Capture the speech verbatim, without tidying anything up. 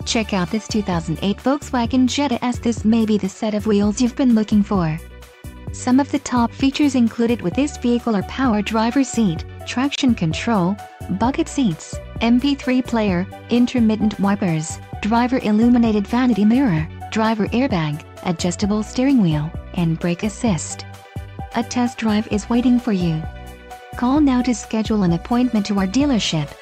Check out this two thousand eight Volkswagen Jetta as this may be the set of wheels you've been looking for. Some of the top features included with this vehicle are power driver's seat, traction control, bucket seats, M P three player, intermittent wipers, driver illuminated vanity mirror, driver airbag, adjustable steering wheel, and brake assist. A test drive is waiting for you. Call now to schedule an appointment to our dealership.